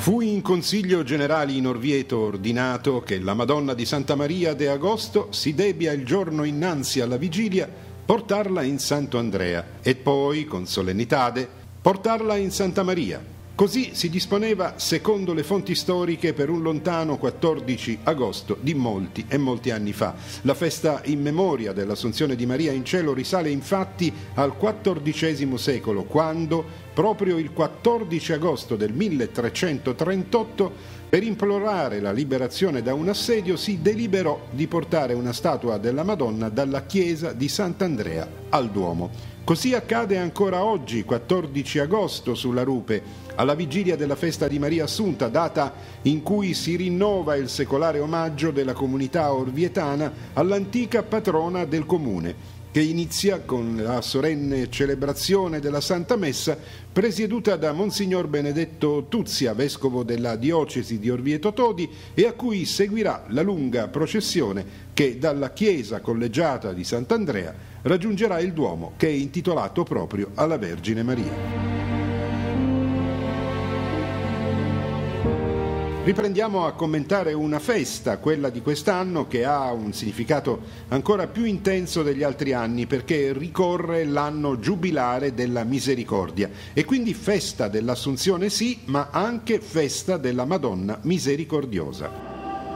Fu in Consiglio Generale in Orvieto ordinato che la Madonna di Santa Maria de Agosto si debbia il giorno innanzi alla vigilia portarla in Santo Andrea e poi, con solennitade, portarla in Santa Maria. Così si disponeva secondo le fonti storiche per un lontano 14 agosto di molti e molti anni fa. La festa in memoria dell'Assunzione di Maria in cielo risale infatti al XIV secolo, quando, proprio il 14 agosto del 1338, per implorare la liberazione da un assedio, si deliberò di portare una statua della Madonna dalla chiesa di Sant'Andrea al Duomo. Così accade ancora oggi, 14 agosto, sulla Rupe, alla vigilia della festa di Maria Assunta, data in cui si rinnova il secolare omaggio della comunità orvietana all'antica patrona del comune, che inizia con la solenne celebrazione della Santa Messa, presieduta da Monsignor Benedetto Tuzia, vescovo della diocesi di Orvieto Todi, e a cui seguirà la lunga processione che dalla chiesa collegiata di Sant'Andrea raggiungerà il Duomo, che è intitolato proprio alla Vergine Maria. Riprendiamo a commentare una festa, quella di quest'anno, che ha un significato ancora più intenso degli altri anni, perché ricorre l'anno giubilare della Misericordia e quindi festa dell'Assunzione sì, ma anche festa della Madonna Misericordiosa.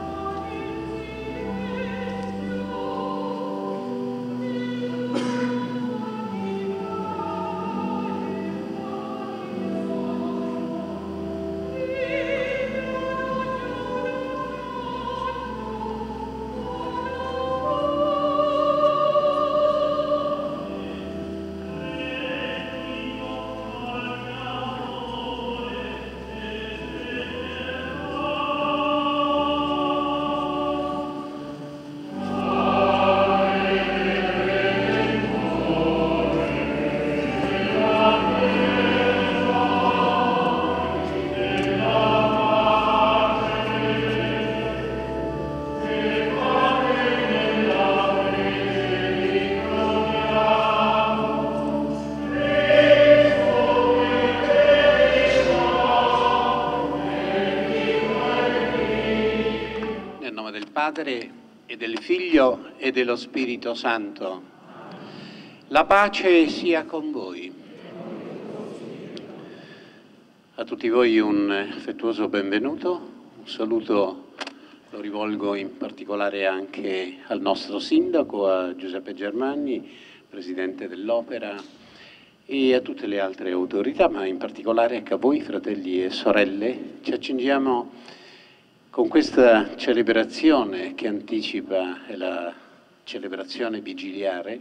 Padre e del Figlio e dello Spirito Santo. La pace sia con voi. A tutti voi un affettuoso benvenuto, un saluto lo rivolgo in particolare anche al nostro sindaco, a Giuseppe Germanni, presidente dell'Opera, e a tutte le altre autorità, ma in particolare anche a voi, fratelli e sorelle. Ci accingiamo con questa celebrazione che anticipa la celebrazione vigiliare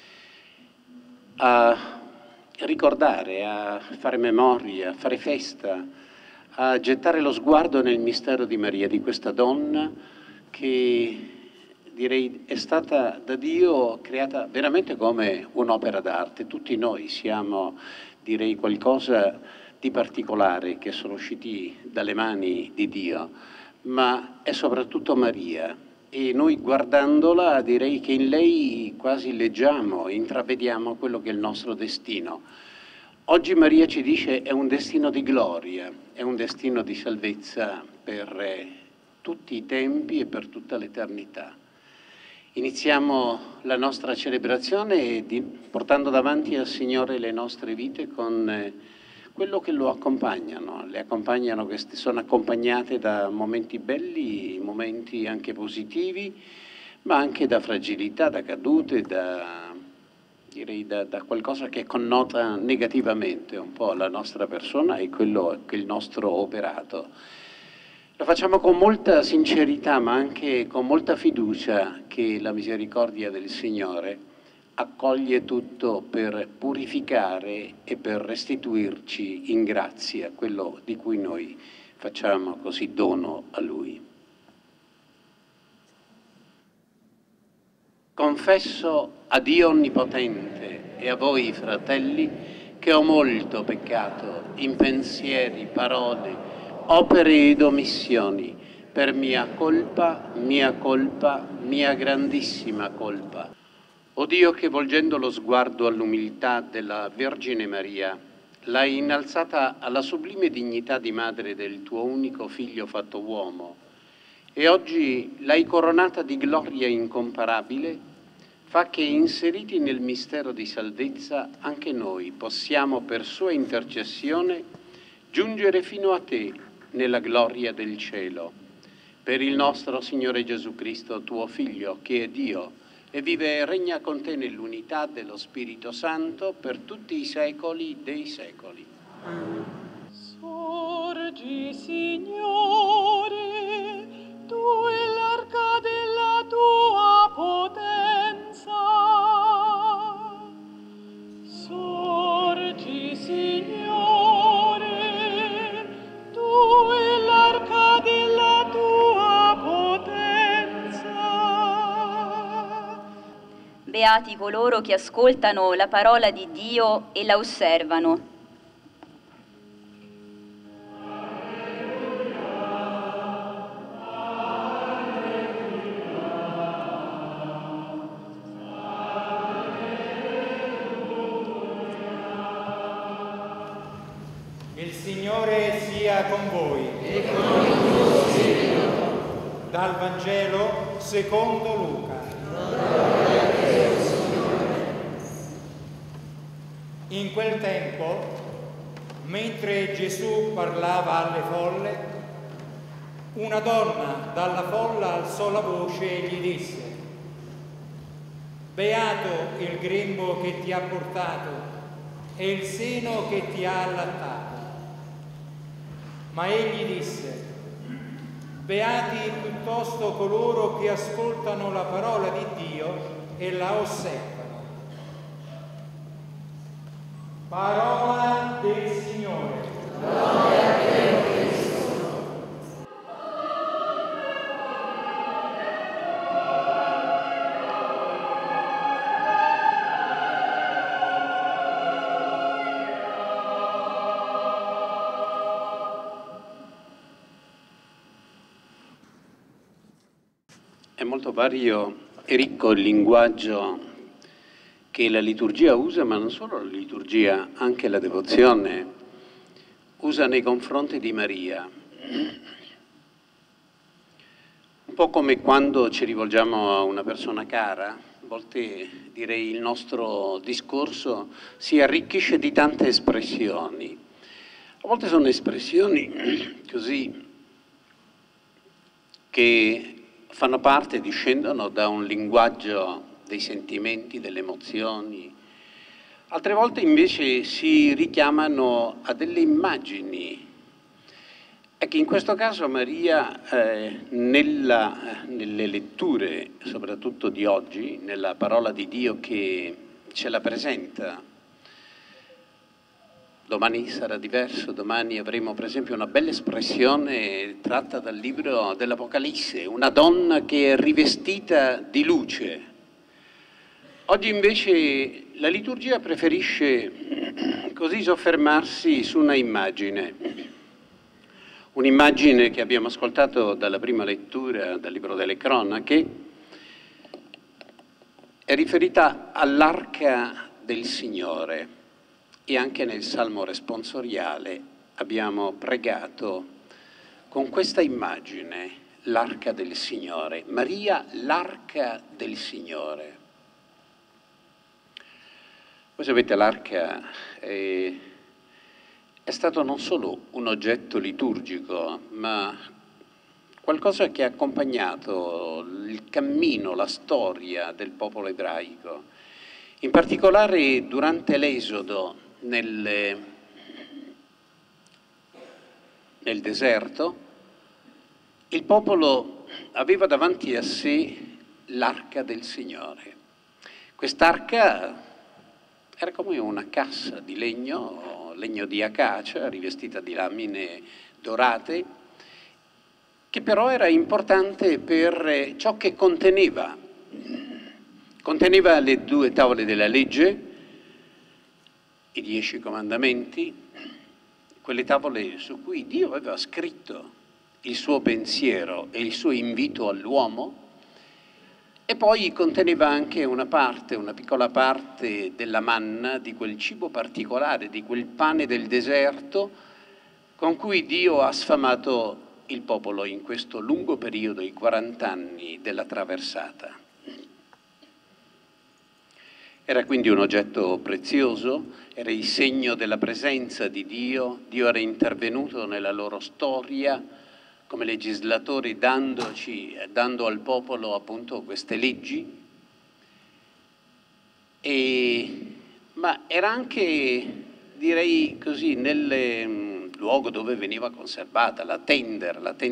a ricordare, a fare memoria, a fare festa, a gettare lo sguardo nel mistero di Maria, di questa donna che direi è stata da Dio creata veramente come un'opera d'arte. Tutti noi siamo, direi, qualcosa di particolare che sono usciti dalle mani di Dio, ma è soprattutto Maria, e noi guardandola direi che in lei quasi leggiamo, intravediamo quello che è il nostro destino. Oggi Maria ci dice è un destino di gloria, è un destino di salvezza per tutti i tempi e per tutta l'eternità. Iniziamo la nostra celebrazione portando davanti al Signore le nostre vite con quello che lo accompagnano, le accompagnano, che sono accompagnate da momenti belli, momenti anche positivi, ma anche da fragilità, da cadute, direi da qualcosa che connota negativamente un po' la nostra persona e quello che è il nostro operato. Lo facciamo con molta sincerità, ma anche con molta fiducia che la misericordia del Signore accoglie tutto per purificare e per restituirci in grazia quello di cui noi facciamo così dono a Lui. Confesso a Dio Onnipotente e a voi, fratelli, che ho molto peccato in pensieri, parole, opere ed omissioni, per mia colpa, mia grandissima colpa. O Dio, che volgendo lo sguardo all'umiltà della Vergine Maria, l'hai innalzata alla sublime dignità di madre del tuo unico figlio fatto uomo e oggi l'hai coronata di gloria incomparabile, fa che inseriti nel mistero di salvezza anche noi possiamo per sua intercessione giungere fino a te nella gloria del cielo. Per il nostro Signore Gesù Cristo, tuo Figlio, che è Dio e vive e regna con te nell'unità dello Spirito Santo per tutti i secoli dei secoli. Sorgi, Signore, tu e l'arca della tua potenza. Sorgi, Signore, tu e l'arca della tua potenza. Beati coloro che ascoltano la parola di Dio e la osservano. Il Signore sia con voi. E con il tuo spirito. Dal Vangelo secondo Luca. Gloria a te, Signore. In quel tempo, mentre Gesù parlava alle folle, una donna dalla folla alzò la voce e gli disse: Beato il grembo che ti ha portato e il seno che ti ha allattato. Ma egli disse: Beati piuttosto coloro che ascoltano la parola di Dio e la osservano. Parola del Signore. Gloria a te, Cristo. È molto vario e ricco il linguaggio che la liturgia usa, ma non solo la liturgia, anche la devozione usa nei confronti di Maria. Un po' come quando ci rivolgiamo a una persona cara, a volte direi il nostro discorso si arricchisce di tante espressioni. A volte sono espressioni così che fanno parte, discendono da un linguaggio dei sentimenti, delle emozioni. Altre volte invece si richiamano a delle immagini. E che in questo caso Maria, nelle letture, soprattutto di oggi, nella parola di Dio che ce la presenta, domani sarà diverso, domani avremo per esempio una bella espressione tratta dal libro dell'Apocalisse, una donna che è rivestita di luce. Oggi invece la liturgia preferisce così soffermarsi su una immagine, un'immagine che abbiamo ascoltato dalla prima lettura dal libro delle Cronache, è riferita all'arca del Signore. E anche nel Salmo responsoriale abbiamo pregato con questa immagine, l'arca del Signore. Maria, l'arca del Signore. Voi sapete, l'arca è stato non solo un oggetto liturgico, ma qualcosa che ha accompagnato il cammino, la storia del popolo ebraico. In particolare durante l'Esodo, nel deserto, il popolo aveva davanti a sé l'arca del Signore. Quest'arca era come una cassa di legno di acacia, rivestita di lamine dorate, che però era importante per ciò che conteneva. Conteneva le 2 tavole della legge, i 10 comandamenti, quelle tavole su cui Dio aveva scritto il suo pensiero e il suo invito all'uomo, E poi conteneva anche una piccola parte della manna, di quel cibo particolare, di quel pane del deserto con cui Dio ha sfamato il popolo in questo lungo periodo, i 40 anni della traversata. Era quindi un oggetto prezioso, era il segno della presenza di Dio. Dio era intervenuto nella loro storia come legislatori dando al popolo appunto queste leggi, ma era anche, direi così, nel luogo dove veniva conservata la tenda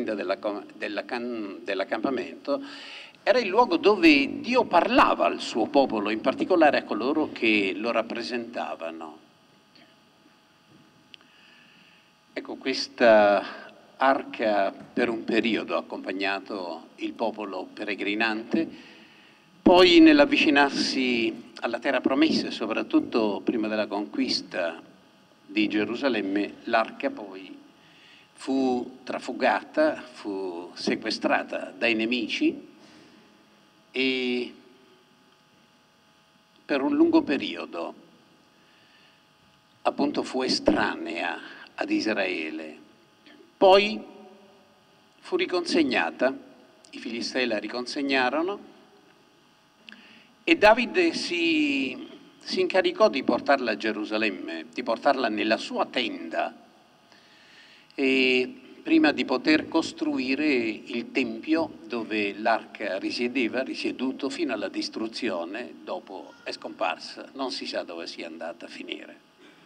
dell'accampamento, era il luogo dove Dio parlava al suo popolo, in particolare a coloro che lo rappresentavano. Ecco, questa arca per un periodo ha accompagnato il popolo peregrinante, poi nell'avvicinarsi alla terra promessa, soprattutto prima della conquista di Gerusalemme, l'arca poi fu trafugata, fu sequestrata dai nemici e per un lungo periodo appunto fu estranea ad Israele. Poi fu riconsegnata, i Filistei la riconsegnarono e Davide si incaricò di portarla a Gerusalemme, di portarla nella sua tenda, e prima di poter costruire il tempio dove l'arca risieduto fino alla distruzione, dopo è scomparsa, non si sa dove sia andata a finire.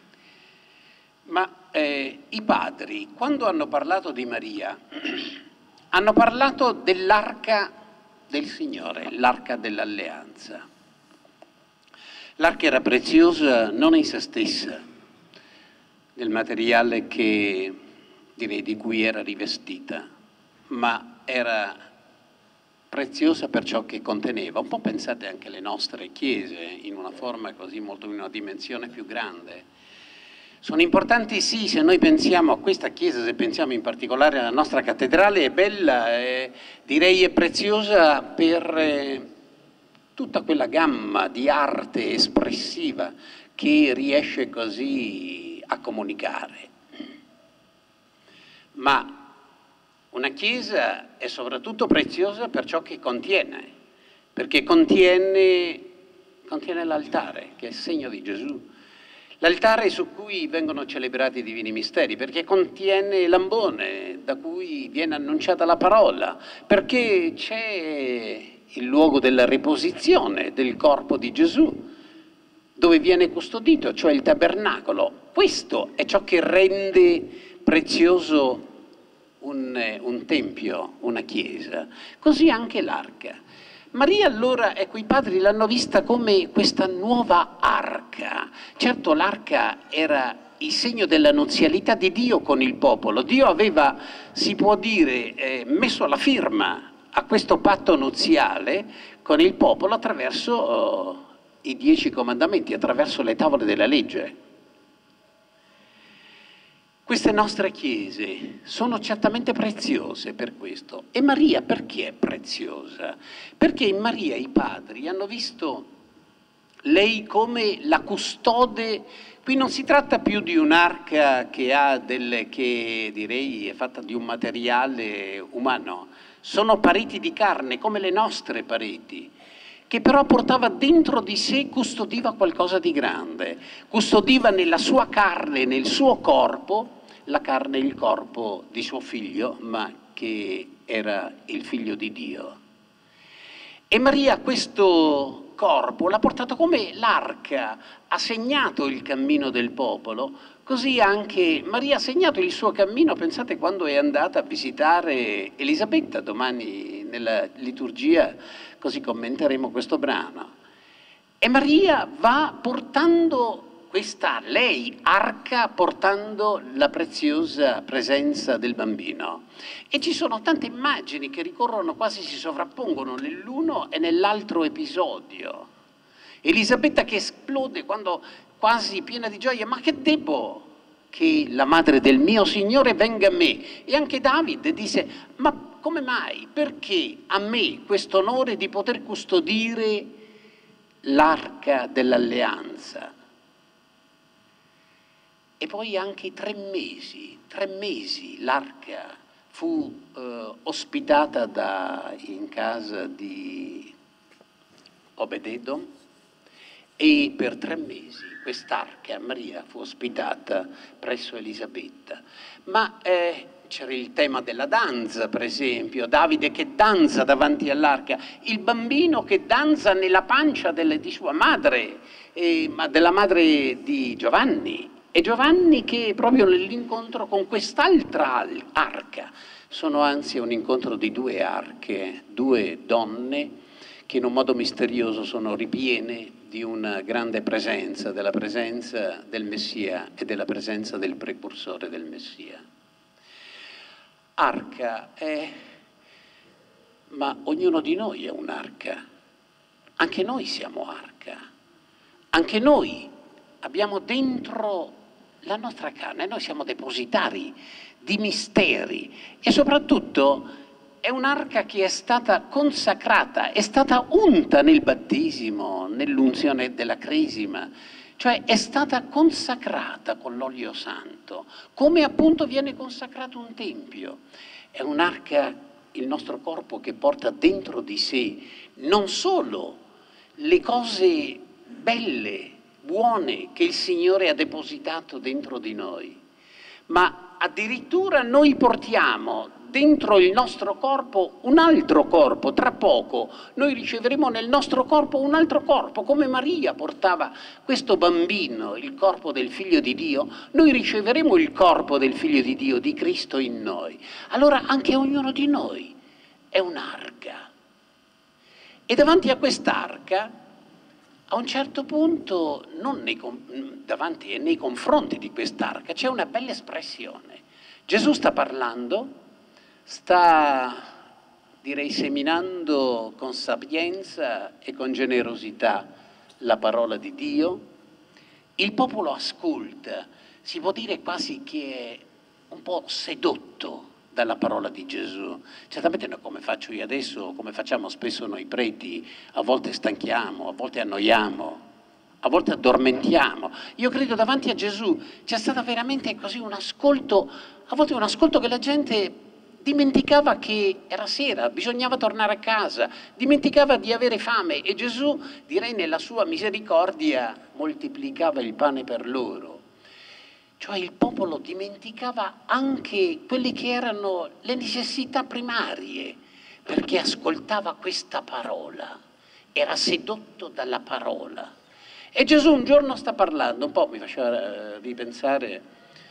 Ma i padri, quando hanno parlato di Maria, hanno parlato dell'arca del Signore, l'arca dell'alleanza. L'arca era preziosa non in se stessa, nel materiale di cui era rivestita, ma era preziosa per ciò che conteneva. Un po' pensate anche alle nostre chiese, in una forma così, molto in una dimensione più grande. Sono importanti sì, se noi pensiamo a questa chiesa, se pensiamo in particolare alla nostra cattedrale, è bella, direi è preziosa per tutta quella gamma di arte espressiva che riesce così a comunicare. Ma una chiesa è soprattutto preziosa per ciò che contiene, perché contiene l'altare, che è il segno di Gesù. L'altare su cui vengono celebrati i divini misteri, perché contiene l'ambone da cui viene annunciata la parola, perché c'è il luogo della riposizione del corpo di Gesù, dove viene custodito, cioè il tabernacolo. Questo è ciò che rende prezioso un tempio, una chiesa. Così anche l'arca. Maria allora, ecco, i padri l'hanno vista come questa nuova arca. Certo, l'arca era il segno della nuzialità di Dio con il popolo. Dio aveva, si può dire, messo la firma a questo patto nuziale con il popolo attraverso i 10 comandamenti, attraverso le tavole della legge. Queste nostre chiese sono certamente preziose per questo. E Maria perché è preziosa? Perché in Maria i padri hanno visto lei come la custode. Qui non si tratta più di un'arca che direi è fatta di un materiale umano. Sono pareti di carne, come le nostre pareti, che però portava dentro di sé, custodiva qualcosa di grande. Custodiva nella sua carne, nel suo corpo, la carne e il corpo di suo figlio, ma che era il figlio di Dio. E Maria questo corpo l'ha portato come l'arca, ha segnato il cammino del popolo, così anche Maria ha segnato il suo cammino, pensate quando è andata a visitare Elisabetta, domani nella liturgia, così commenteremo questo brano. E Maria va portando lei arca, portando la preziosa presenza del bambino. E ci sono tante immagini che ricorrono, quasi si sovrappongono nell'uno e nell'altro episodio. Elisabetta che esplode quando, quasi piena di gioia, ma che debbo che la madre del mio Signore venga a me? E anche Davide dice, ma come mai? Perché a me questo onore di poter custodire l'arca dell'alleanza? E poi anche 3 mesi l'arca fu ospitata in casa di Obed-Edom, e per 3 mesi quest'arca Maria fu ospitata presso Elisabetta. Ma c'era il tema della danza, per esempio, Davide che danza davanti all'arca, il bambino che danza nella pancia di sua madre, della madre di Giovanni, e Giovanni che proprio nell'incontro con quest'altra arca, sono anzi un incontro di 2 arche, 2 donne che in un modo misterioso sono ripiene di una grande presenza, della presenza del Messia e della presenza del precursore del Messia. Arca è, ma ognuno di noi è un'arca, anche noi siamo arca, anche noi abbiamo dentro la nostra carne, noi siamo depositari di misteri e soprattutto è un'arca che è stata consacrata, è stata unta nel battesimo, nell'unzione della cresima, cioè è stata consacrata con l'olio santo, come appunto viene consacrato un tempio. È un'arca, il nostro corpo, che porta dentro di sé non solo le cose belle, buone che il Signore ha depositato dentro di noi, ma addirittura noi portiamo dentro il nostro corpo un altro corpo. Tra poco noi riceveremo nel nostro corpo un altro corpo, come Maria portava questo bambino, il corpo del Figlio di Dio, noi riceveremo il corpo del Figlio di Dio, di Cristo in noi. Allora anche ognuno di noi è un'arca. E davanti a quest'arca, a un certo punto, davanti e nei confronti di quest'arca, c'è una bella espressione. Gesù sta parlando, sta, direi, seminando con sapienza e con generosità la parola di Dio. Il popolo ascolta, si può dire quasi che è un po' sedotto dalla parola di Gesù. Certamente non come faccio io adesso, come facciamo spesso noi preti, a volte stanchiamo, a volte annoiamo, a volte addormentiamo. Io credo davanti a Gesù c'è stato veramente così un ascolto, a volte un ascolto che la gente dimenticava che era sera, bisognava tornare a casa, dimenticava di avere fame e Gesù, direi nella sua misericordia, moltiplicava il pane per loro. Cioè il popolo dimenticava anche quelle che erano le necessità primarie, perché ascoltava questa parola, era sedotto dalla parola. E Gesù un giorno sta parlando, un po' mi faceva ripensare,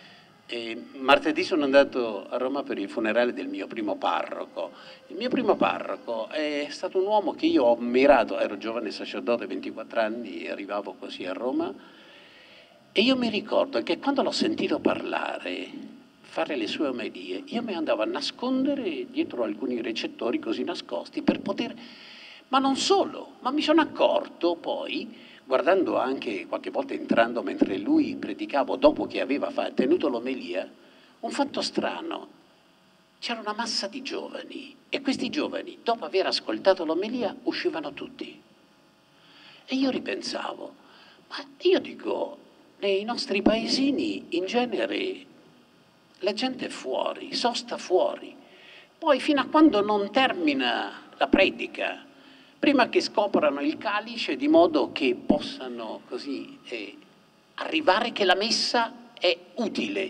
martedì sono andato a Roma per il funerale del mio primo parroco. Il mio primo parroco è stato un uomo che io ho ammirato, ero giovane sacerdote, 24 anni, e arrivavo così a Roma. E io mi ricordo che quando l'ho sentito parlare, fare le sue omelie, io mi andavo a nascondere dietro alcuni recettori così nascosti per poter... Ma non solo, ma mi sono accorto poi, guardando anche qualche volta entrando mentre lui predicava, dopo che aveva tenuto l'omelia, un fatto strano. C'era una massa di giovani e questi giovani, dopo aver ascoltato l'omelia, uscivano tutti. E io ripensavo, ma io dico... Nei nostri paesini in genere la gente è fuori, sosta fuori, poi fino a quando non termina la predica, prima che scoprano il calice di modo che possano così arrivare che la messa è utile.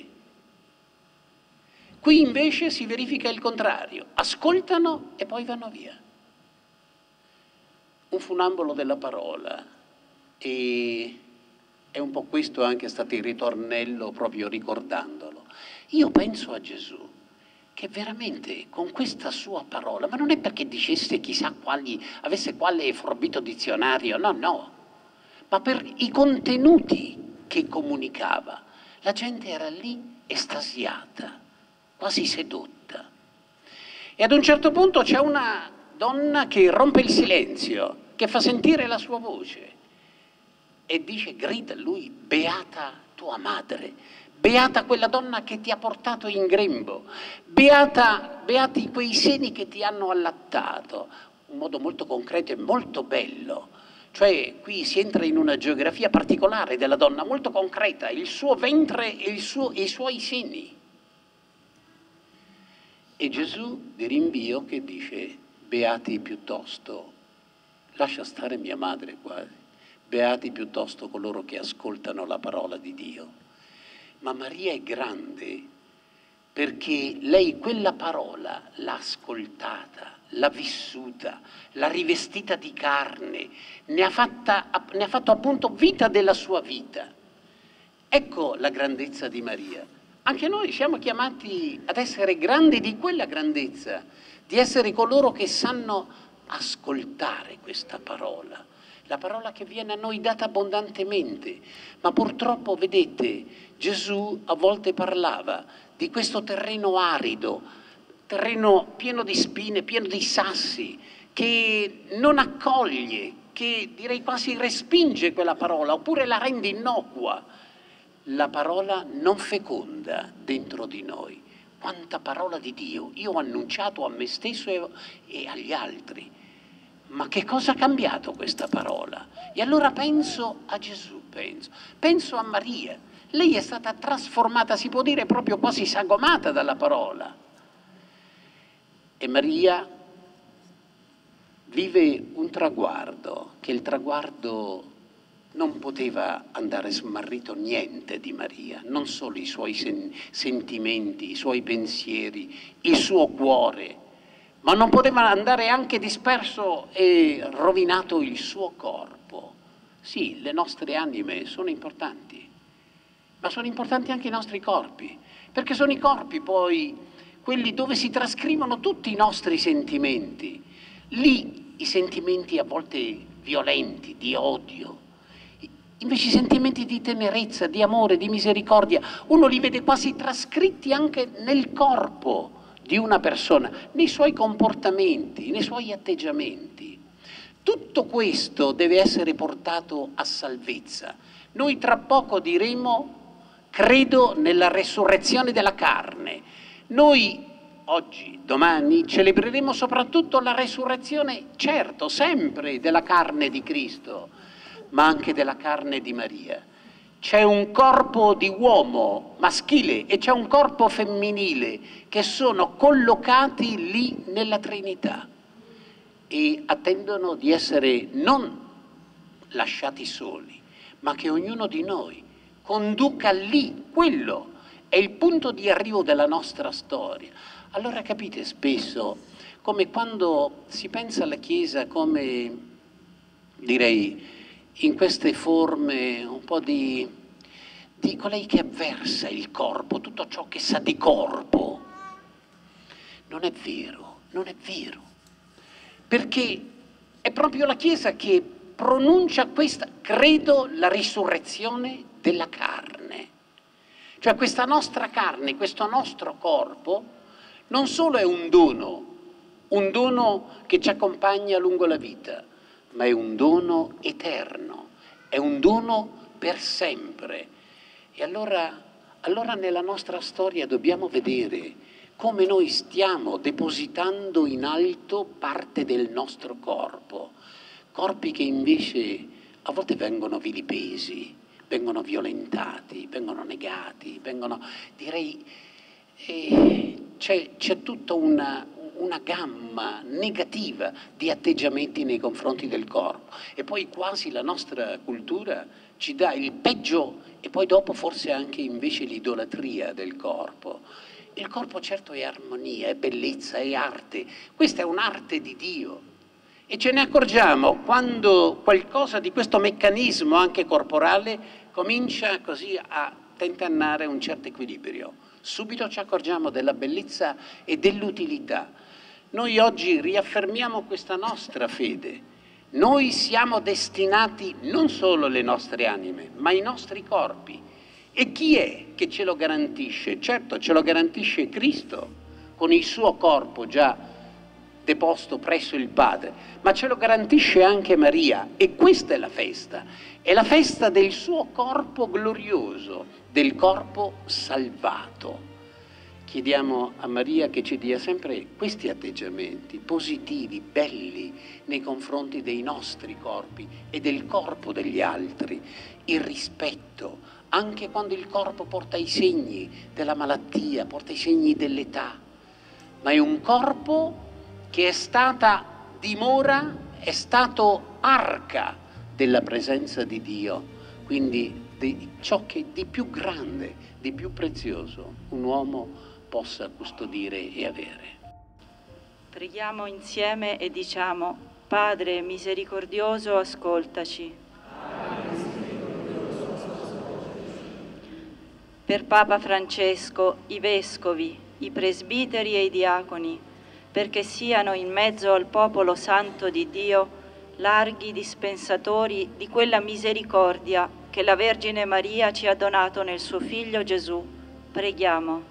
Qui invece si verifica il contrario, ascoltano e poi vanno via. Un funambolo della parola e... È un po' questo anche stato il ritornello proprio ricordandolo. Io penso a Gesù che veramente con questa sua parola, ma non è perché dicesse chissà avesse quale forbito dizionario, no, ma per i contenuti che comunicava. La gente era lì estasiata, quasi sedotta. E ad un certo punto c'è una donna che rompe il silenzio, che fa sentire la sua voce. E dice, grida lui, beata tua madre, Beata quella donna che ti ha portato in grembo, beati quei seni che ti hanno allattato. Un modo molto concreto e molto bello. Cioè qui si entra in una geografia particolare della donna, molto concreta, il suo ventre e i suoi seni. E Gesù di rinvio che dice, beati piuttosto, lascia stare mia madre qua, beati piuttosto coloro che ascoltano la parola di Dio. Ma Maria è grande perché lei quella parola l'ha ascoltata, l'ha vissuta, l'ha rivestita di carne, ne ha fatto appunto vita della sua vita. Ecco la grandezza di Maria. Anche noi siamo chiamati ad essere grandi di quella grandezza, di essere coloro che sanno ascoltare questa parola. La parola che viene a noi data abbondantemente, ma purtroppo, vedete, Gesù a volte parlava di questo terreno arido, terreno pieno di spine, pieno di sassi, che non accoglie, che direi quasi respinge quella parola, oppure la rende innocua. La parola non feconda dentro di noi. Quanta parola di Dio io ho annunciato a me stesso e agli altri. Ma che cosa ha cambiato questa parola? E allora penso a Gesù, penso a Maria. Lei è stata trasformata, si può dire proprio quasi sagomata dalla parola. E Maria vive un traguardo, che il traguardo non poteva andare smarrito niente di Maria, non solo i suoi sentimenti, i suoi pensieri, il suo cuore, ma non poteva andare anche disperso e rovinato il suo corpo. Sì, le nostre anime sono importanti, ma sono importanti anche i nostri corpi, perché sono i corpi poi quelli dove si trascrivono tutti i nostri sentimenti. Lì i sentimenti a volte violenti, di odio, invece i sentimenti di tenerezza, di amore, di misericordia, uno li vede quasi trascritti anche nel corpo di una persona, nei suoi comportamenti, nei suoi atteggiamenti. Tutto questo deve essere portato a salvezza. Noi tra poco diremo, credo nella resurrezione della carne. Noi oggi, domani, celebreremo soprattutto la resurrezione, certo, sempre della carne di Cristo, ma anche della carne di Maria. C'è un corpo di uomo maschile e c'è un corpo femminile che sono collocati lì nella Trinità e attendono di essere non lasciati soli, ma che ognuno di noi conduca lì. Quello è il punto di arrivo della nostra storia. Allora capite spesso come quando si pensa alla Chiesa come, direi, in queste forme un po' di colei che avversa il corpo, tutto ciò che sa di corpo. Non è vero, non è vero. Perché è proprio la Chiesa che pronuncia questa, credo, la risurrezione della carne. Cioè questa nostra carne, questo nostro corpo, non solo è un dono che ci accompagna lungo la vita, ma è un dono eterno, è un dono per sempre. E allora nella nostra storia dobbiamo vedere come noi stiamo depositando in alto parte del nostro corpo, corpi che invece a volte vengono vilipesi, vengono violentati, vengono negati, direi, c'è tutta una gamma negativa di atteggiamenti nei confronti del corpo e poi quasi la nostra cultura ci dà il peggio e poi dopo forse anche invece l'idolatria del corpo. Il corpo certo è armonia, è bellezza, è arte, questa è un'arte di Dio e ce ne accorgiamo quando qualcosa di questo meccanismo anche corporale comincia così a tentennare un certo equilibrio. Subito ci accorgiamo della bellezza e dell'utilità. Noi oggi riaffermiamo questa nostra fede. Noi siamo destinati, non solo le nostre anime, ma i nostri corpi. E chi è che ce lo garantisce? Certo, ce lo garantisce Cristo, con il suo corpo già deposto presso il Padre, ma ce lo garantisce anche Maria. E questa è la festa del suo corpo glorioso, del corpo salvato. Chiediamo a Maria che ci dia sempre questi atteggiamenti positivi, belli, nei confronti dei nostri corpi e del corpo degli altri, il rispetto, anche quando il corpo porta i segni della malattia, porta i segni dell'età, ma è un corpo che è stata dimora, è stato arca della presenza di Dio, quindi di ciò che di più grande, di più prezioso un uomo possa custodire e avere. Preghiamo insieme e diciamo: Padre misericordioso, ascoltaci. Per Papa Francesco, i vescovi, i presbiteri e i diaconi, perché siano in mezzo al popolo santo di Dio larghi dispensatori di quella misericordia che la Vergine Maria ci ha donato nel suo Figlio Gesù. Preghiamo.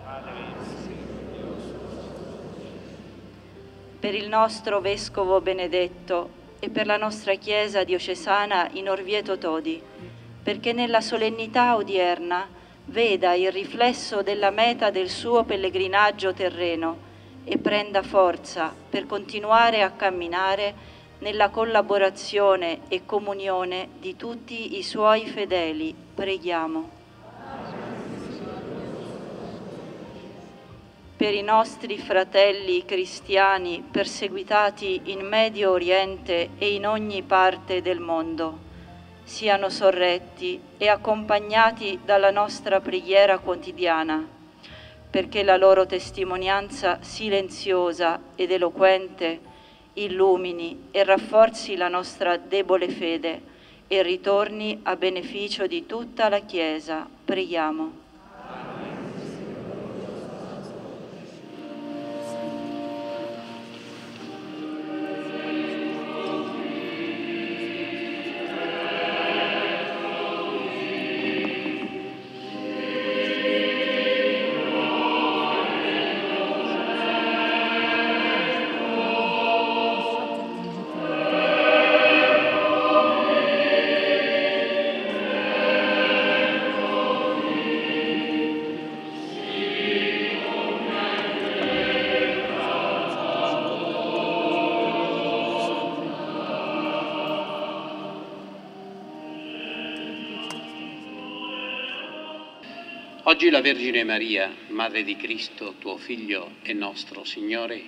Per il nostro Vescovo Benedetto e per la nostra Chiesa diocesana in Orvieto Todi, perché nella solennità odierna veda il riflesso della meta del suo pellegrinaggio terreno e prenda forza per continuare a camminare nella collaborazione e comunione di tutti i suoi fedeli. Preghiamo. Per i nostri fratelli cristiani perseguitati in Medio Oriente e in ogni parte del mondo, siano sorretti e accompagnati dalla nostra preghiera quotidiana, perché la loro testimonianza silenziosa ed eloquente illumini e rafforzi la nostra debole fede e ritorni a beneficio di tutta la Chiesa. Preghiamo. Oggi la Vergine Maria, Madre di Cristo, tuo Figlio e nostro Signore,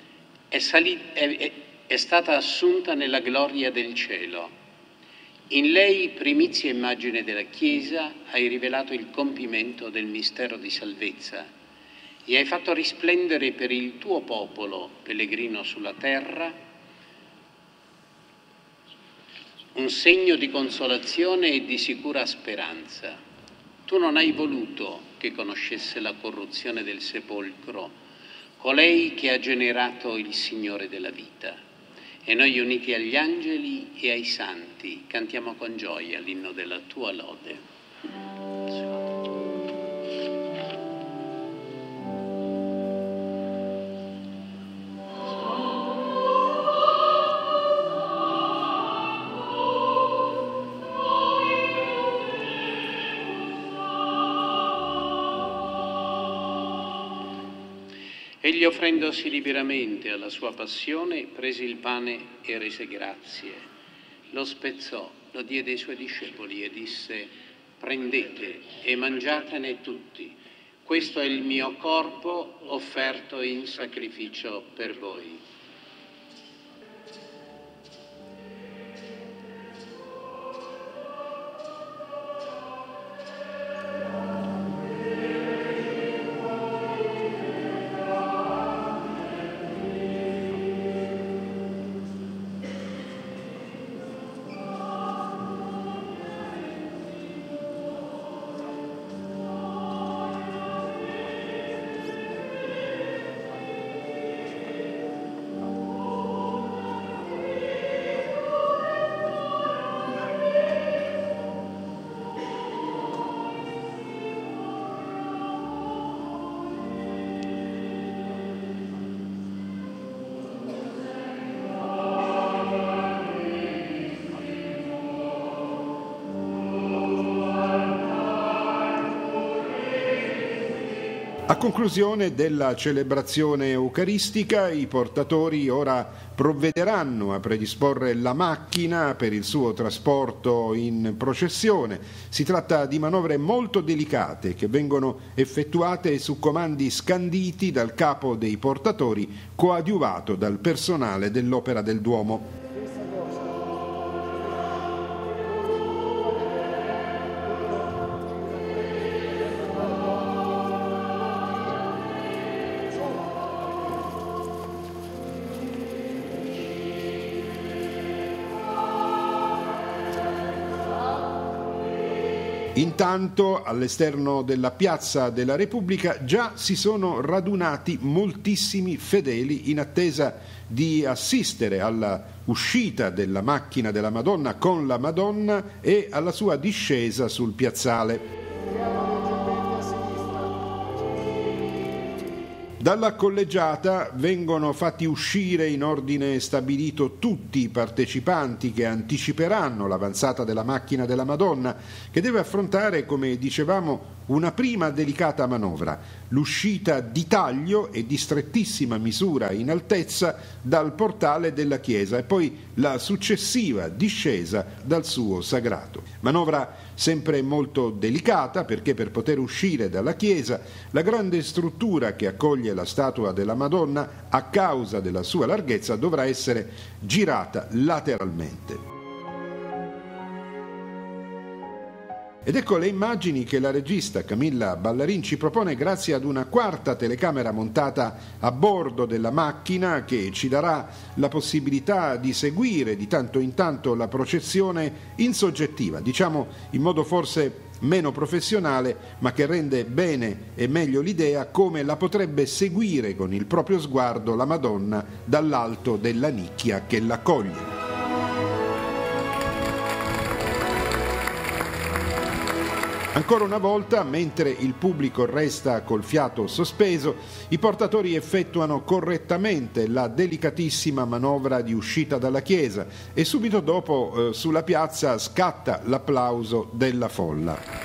è stata assunta nella gloria del cielo. In lei, primizia immagine della Chiesa, hai rivelato il compimento del mistero di salvezza e hai fatto risplendere per il tuo popolo, pellegrino sulla terra, un segno di consolazione e di sicura speranza. Tu non hai voluto che conoscesse la corruzione del sepolcro, colei che ha generato il Signore della vita. E noi, uniti agli angeli e ai santi, cantiamo con gioia l'inno della tua lode. Egli, offrendosi liberamente alla sua passione, prese il pane e rese grazie. Lo spezzò, lo diede ai suoi discepoli e disse: prendete e mangiatene tutti. Questo è il mio corpo offerto in sacrificio per voi. conclusione della celebrazione eucaristica, i portatori ora provvederanno a predisporre la macchina per il suo trasporto in processione. Si tratta di manovre molto delicate che vengono effettuate su comandi scanditi dal capo dei portatori, coadiuvato dal personale dell'Opera del Duomo. Intanto, all'esterno della Piazza della Repubblica già si sono radunati moltissimi fedeli in attesa di assistere alla uscita della macchina della Madonna con la Madonna e alla sua discesa sul piazzale. Dalla collegiata vengono fatti uscire in ordine stabilito tutti i partecipanti che anticiperanno l'avanzata della macchina della Madonna, che deve affrontare, come dicevamo, una prima delicata manovra, l'uscita di taglio e di strettissima misura in altezza dal portale della chiesa e poi la successiva discesa dal suo sagrato. Manovra sempre molto delicata perché per poter uscire dalla chiesa la grande struttura che accoglie la statua della Madonna, a causa della sua larghezza, dovrà essere girata lateralmente. Ed ecco le immagini che la regista Camilla Ballarin ci propone grazie ad una quarta telecamera montata a bordo della macchina che ci darà la possibilità di seguire di tanto in tanto la processione in soggettiva, diciamo in modo forse meno professionale, ma che rende bene e meglio l'idea come la potrebbe seguire con il proprio sguardo la Madonna dall'alto della nicchia che l'accoglie. Ancora una volta, mentre il pubblico resta col fiato sospeso, i portatori effettuano correttamente la delicatissima manovra di uscita dalla chiesa e subito dopo sulla piazza scatta l'applauso della folla.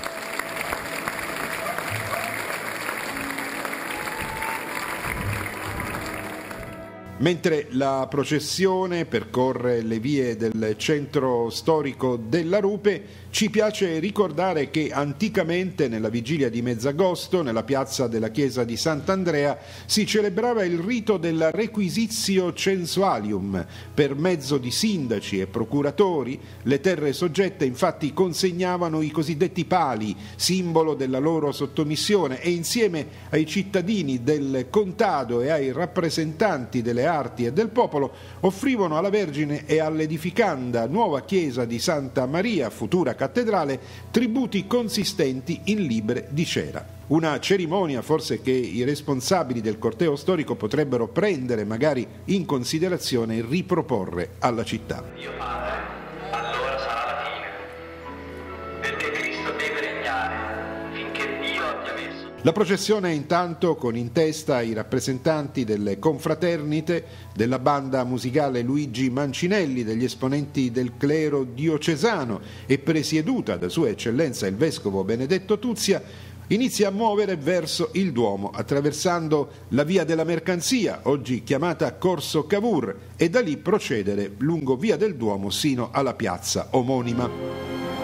Mentre la processione percorre le vie del centro storico della Rupe, ci piace ricordare che anticamente, nella vigilia di Mezzagosto, nella piazza della chiesa di Sant'Andrea, si celebrava il rito della requisitio censualium. Per mezzo di sindaci e procuratori, le terre soggette infatti consegnavano i cosiddetti pali, simbolo della loro sottomissione, e insieme ai cittadini del contado e ai rappresentanti delle arti e del popolo offrivano alla Vergine e all'edificanda nuova chiesa di Santa Maria, futura cattedrale, tributi consistenti in libre di cera. Una cerimonia forse che i responsabili del corteo storico potrebbero prendere magari in considerazione e riproporre alla città. Dio Padre, allora sarà la fine, perché Cristo deve regnare finché Dio abbia messo. La processione intanto, con in testa i rappresentanti delle confraternite, della banda musicale Luigi Mancinelli, degli esponenti del clero diocesano e presieduta da Sua Eccellenza il Vescovo Benedetto Tuzia, inizia a muovere verso il Duomo, attraversando la via della mercanzia, oggi chiamata Corso Cavour, e da lì procedere lungo via del Duomo sino alla piazza omonima.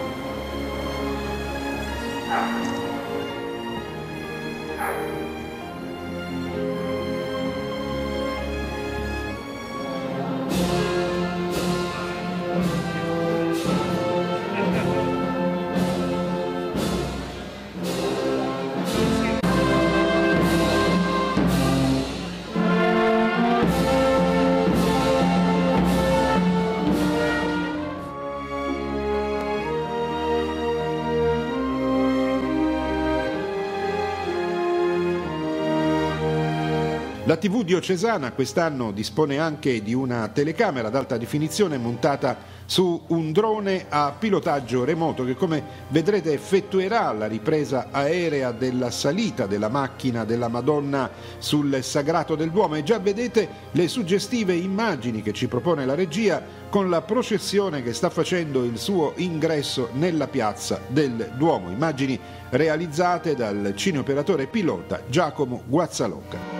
La TV diocesana quest'anno dispone anche di una telecamera ad alta definizione montata su un drone a pilotaggio remoto che, come vedrete, effettuerà la ripresa aerea della salita della macchina della Madonna sul Sagrato del Duomo, e già vedete le suggestive immagini che ci propone la regia con la processione che sta facendo il suo ingresso nella piazza del Duomo, immagini realizzate dal cineoperatore pilota Giacomo Guazzalocca.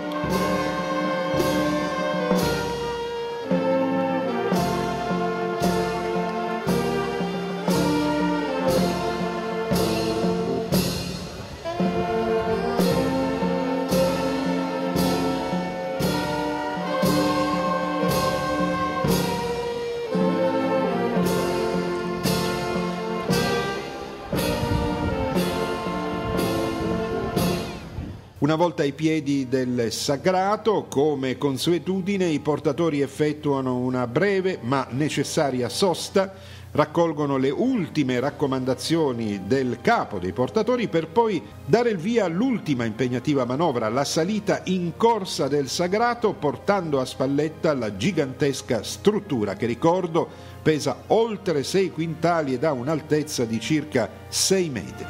Una volta ai piedi del Sagrato, come consuetudine, i portatori effettuano una breve ma necessaria sosta, raccolgono le ultime raccomandazioni del capo dei portatori per poi dare il via all'ultima impegnativa manovra, la salita in corsa del Sagrato, portando a spalletta la gigantesca struttura che, ricordo, pesa oltre 6 quintali ed ha un'altezza di circa 6 metri.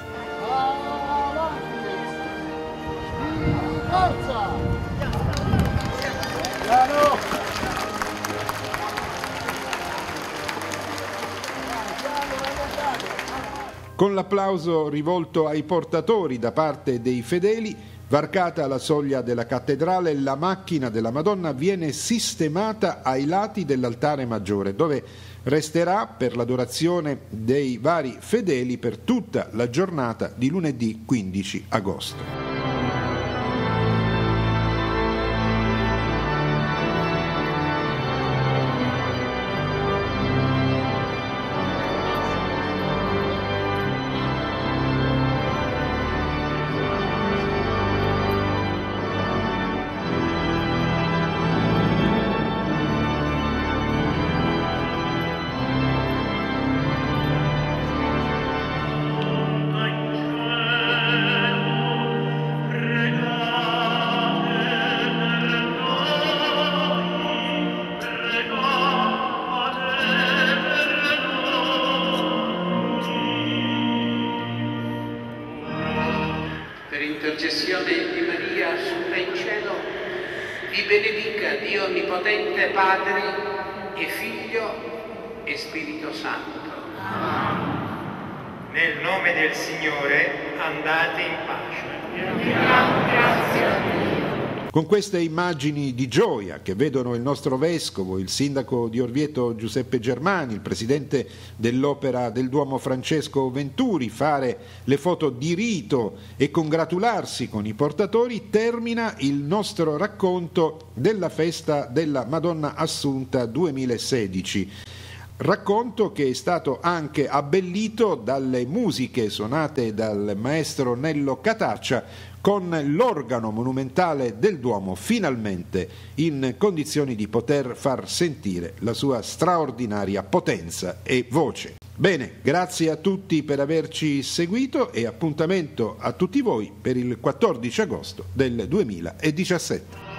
Con l'applauso rivolto ai portatori da parte dei fedeli, varcata la soglia della cattedrale, la macchina della Madonna viene sistemata ai lati dell'altare maggiore, dove resterà per l'adorazione dei vari fedeli per tutta la giornata di lunedì 15 agosto. Intercessione di Maria assunta in cielo, vi benedica Dio Onnipotente, Padre e Figlio e Spirito Santo. Nel nome del Signore andate in pace. Grazie a Dio. Con queste immagini di gioia che vedono il nostro vescovo, il sindaco di Orvieto Giuseppe Germani, il presidente dell'Opera del Duomo Francesco Venturi fare le foto di rito e congratularsi con i portatori, termina il nostro racconto della festa della Madonna Assunta 2016. Racconto che è stato anche abbellito dalle musiche suonate dal maestro Nello Cataccia, con l'organo monumentale del Duomo finalmente in condizioni di poter far sentire la sua straordinaria potenza e voce. Bene, grazie a tutti per averci seguito e appuntamento a tutti voi per il 14 agosto del 2017.